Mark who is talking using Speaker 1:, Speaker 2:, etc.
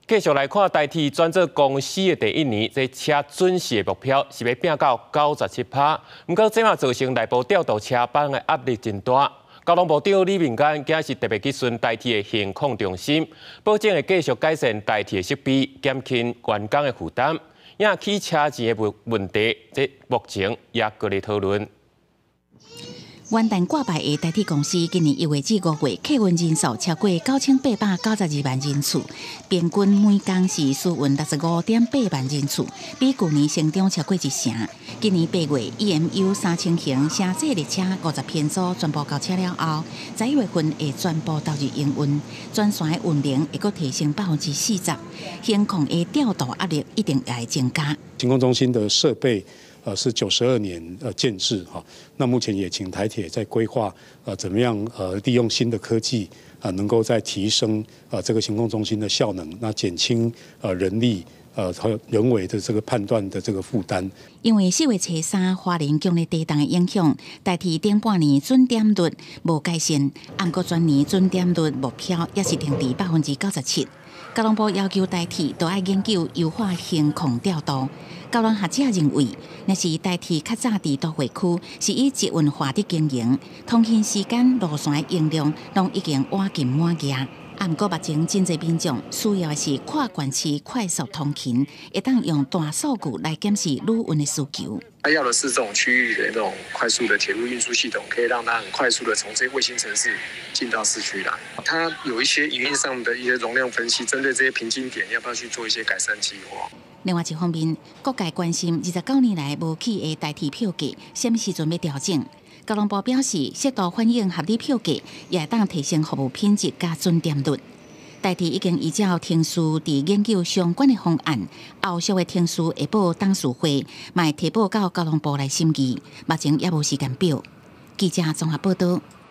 Speaker 1: 继续来看台铁转做公司的第一年，这车准时的目标是要拼到97%。不过，这嘛造成内部调度车班的压力真大。交通部长李明干今是特别去巡台铁的现况中心，保证会继续改善台铁的设备，减轻员工的负担。也起车钱的问题，这目前也搁在讨论。
Speaker 2: 元旦挂牌的台铁公司，今年1月至5月客运人数超过9892万人次，平均每工是输运65.8万人次，比去年成长超过1成。今年8月 EMU 3000型城际列车50篇组全部交车了后，11月份会全部投入营运，全线的运能会阁提升40%，现况的调度压力一定会增加。
Speaker 3: 行控中心的设备。是92年建制哈，那目前也请台铁在规划怎么样利用新的科技能够再提升这个行控中心的效能，那减轻人力还有人为的这个判断的这个负担。
Speaker 2: 因为4月初3花莲强烈地震的影响，台铁顶半年准点率无改善，不过全年准点率目标也是定伫97%。交通部要求台铁都要研究优化现况调度。交通学者认为，若是台铁较早伫都会区是以捷运化的经营，通勤时间、路线的用量拢已经挖近满额。不过目前真侪民众需要的是跨县市快速通勤，会当用大数据来检视旅运的需求。
Speaker 4: 他要的是这种区域的那种快速的铁路运输系统，可以让它很快速的从这些卫星城市进到市区来。它有一些营运上的一些容量分析，针对这些瓶颈点，要不要去做一些改善计划？
Speaker 2: 另外一方面，各界关心29年来无起的台铁票价，什么时阵要调整？交通部表示，适度反映合理票价，也会当提升服务品质加准点率。台铁已经依照程序伫研究相关的方案，后续的程序会报董事会，嘛会提报到交通部来审议。目前也无时间表。记者综合报道。